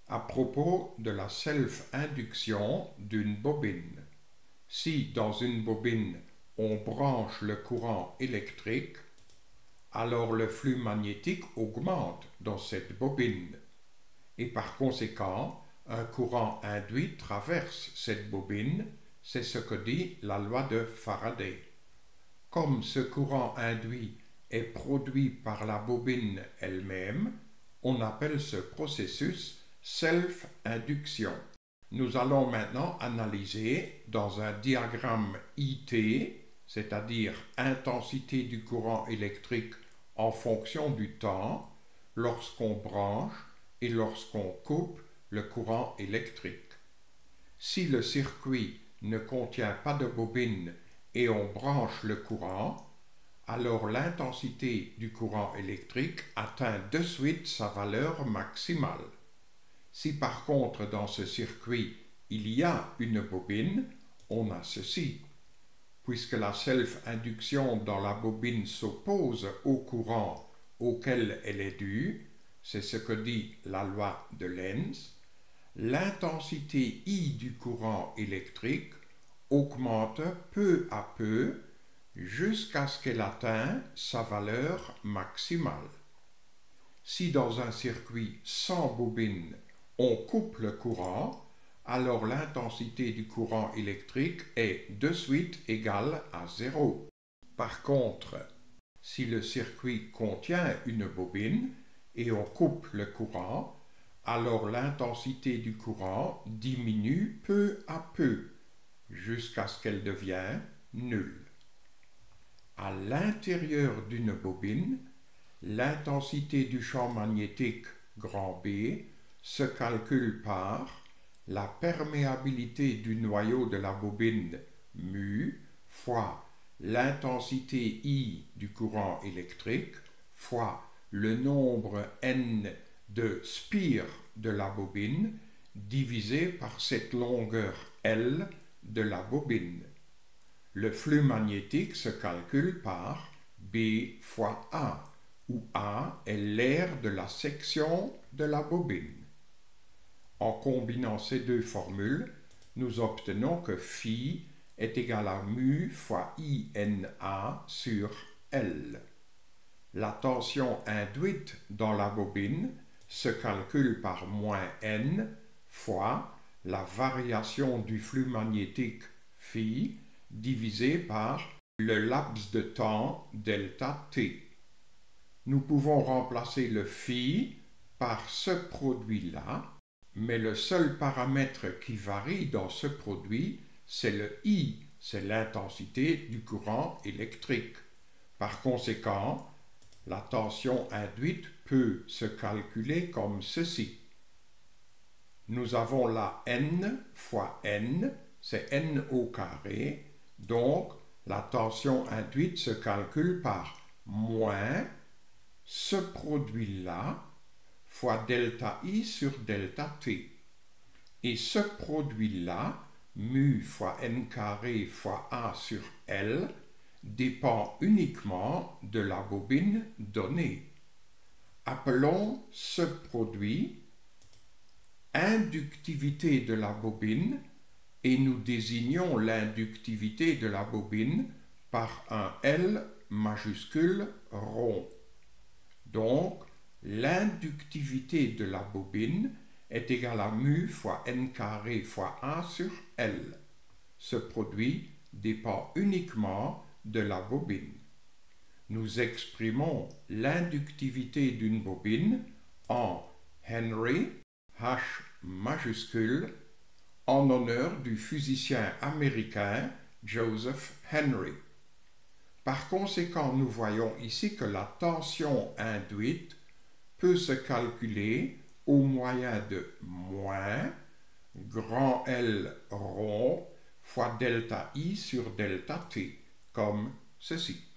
à propos de la self-induction d'une bobine. Si dans une bobine on branche le courant électrique, alors le flux magnétique augmente dans cette bobine et par conséquent un courant induit traverse cette bobine, c'est ce que dit la loi de Faraday. Comme ce courant induit est produit par la bobine elle-même, on appelle ce processus self-induction. Nous allons maintenant analyser dans un diagramme IT, c'est-à-dire intensité du courant électrique en fonction du temps, lorsqu'on branche et lorsqu'on coupe le courant électrique. Si le circuit ne contient pas de bobine et on branche le courant, alors l'intensité du courant électrique atteint de suite sa valeur maximale. Si par contre dans ce circuit il y a une bobine, on a ceci. Puisque la self-induction dans la bobine s'oppose au courant auquel elle est due, c'est ce que dit la loi de Lenz, l'intensité I du courant électrique augmente peu à peu jusqu'à ce qu'elle atteigne sa valeur maximale. Si dans un circuit sans bobine, on coupe le courant, alors l'intensité du courant électrique est de suite égale à 0. Par contre, si le circuit contient une bobine et on coupe le courant, alors l'intensité du courant diminue peu à peu jusqu'à ce qu'elle devienne nulle. À l'intérieur d'une bobine, l'intensité du champ magnétique grand B se calcule par la perméabilité du noyau de la bobine mu fois l'intensité I du courant électrique fois le nombre n de spires de la bobine divisé par cette longueur L de la bobine. Le flux magnétique se calcule par B fois A, où A est l'aire de la section de la bobine. En combinant ces deux formules, nous obtenons que phi est égal à mu fois INA sur L. La tension induite dans la bobine se calcule par moins N fois la variation du flux magnétique phi divisé par le laps de temps delta t. Nous pouvons remplacer le phi par ce produit-là, mais le seul paramètre qui varie dans ce produit, c'est le I, c'est l'intensité du courant électrique. Par conséquent, la tension induite peut se calculer comme ceci. Nous avons là N fois N, c'est N au carré, donc la tension induite se calcule par moins ce produit-là fois delta I sur delta T. Et ce produit-là, mu fois N carré fois A sur L, dépend uniquement de la bobine donnée. Appelons ce produit inductivité de la bobine et nous désignons l'inductivité de la bobine par un L majuscule rond. Donc, l'inductivité de la bobine est égale à mu fois N carré fois A sur L. Ce produit dépend uniquement de la bobine. Nous exprimons l'inductivité d'une bobine en Henry, H majuscule, en honneur du physicien américain Joseph Henry. Par conséquent, nous voyons ici que la tension induite peut se calculer au moyen de moins grand L rond fois delta I sur delta T, comme ceci.